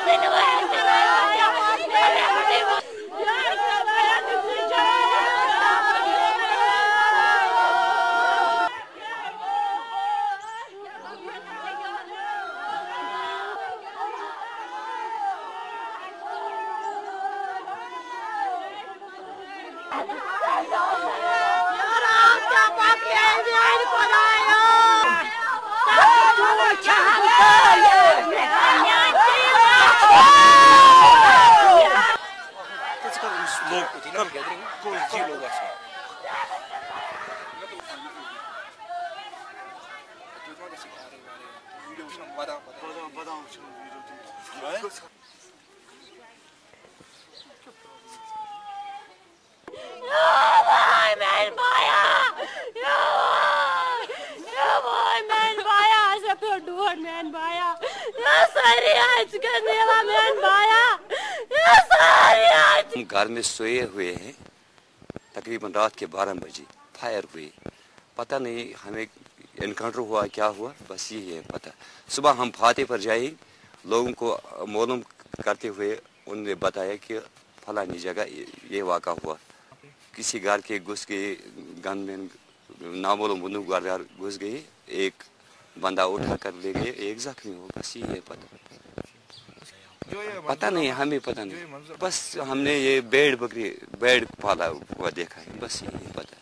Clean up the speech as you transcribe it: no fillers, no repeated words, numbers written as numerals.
हम घर में सोए हुए हैं, तकरीबन रात के 12 बजे फायर हुई। पता नहीं हमें एनकाउंटर हुआ क्या हुआ, बस यही है पता। सुबह हम फाते पर जाए, लोगों को मालूम करते हुए उन्होंने बताया कि फलानी जगह ये वाक़ा हुआ। किसी घर के घुस गए गनमैन, नामालूम बंदूकदार घुस गए, एक बंदा उठा कर ले गए, एक जख्मी हो, बस यही है पता नहीं हमें पता नहीं, बस हमने ये भेड़ पाला हुआ देखा है, बस यही पता।